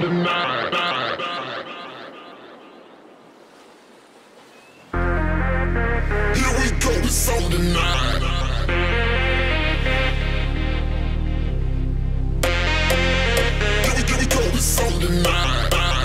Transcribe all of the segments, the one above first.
tonight. Here we go, it's on tonight. Here we go, it's on tonight.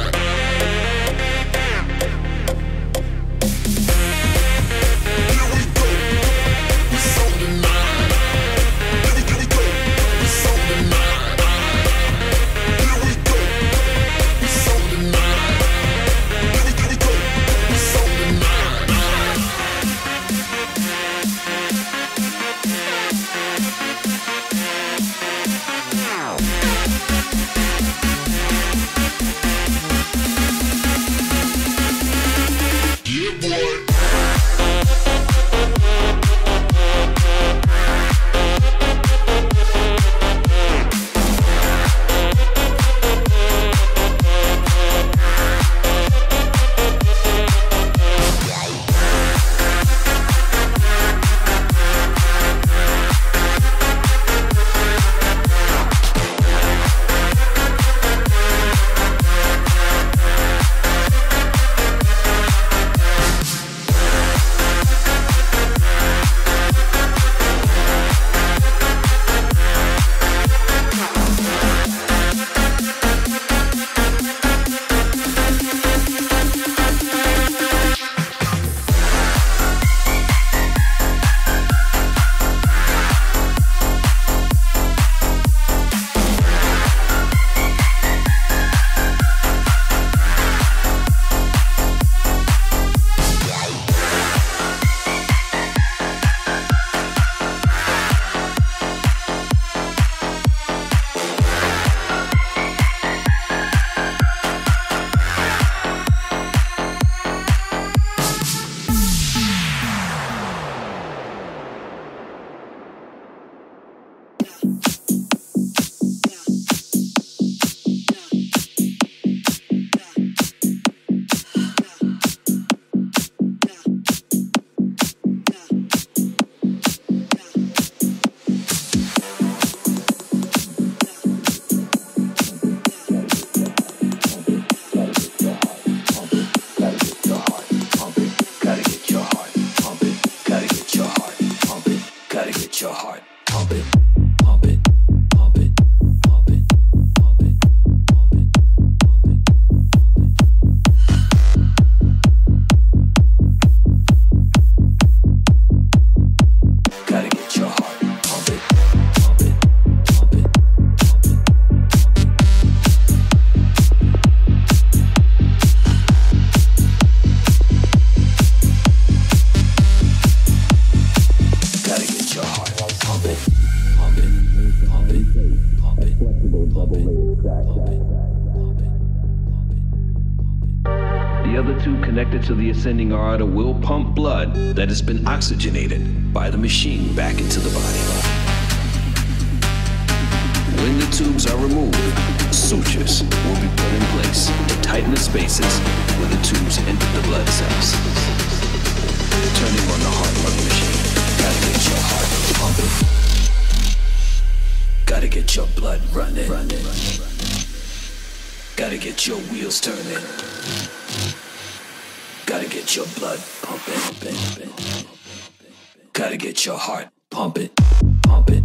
Your heart pumping, pumping, pumping, pumping, pumping, pumping, pumping, gotta get your heart pumping, pumping, pumping, pumping, gotta get your heart. Pump it, pump it, pump it, pump it, pump it, pump it, pump it, pump it. The other two connected to the ascending aorta will pump blood that has been oxygenated by the machine back into the body. When the tubes are removed, sutures will be put in place to tighten the spaces where the tubes enter the blood cells. Turning on the heart-pumping machine. Gotta get your heart pumping. Gotta get your blood running. Gotta get your wheels turning. Gotta get your blood pumping. Gotta get your heart pumping.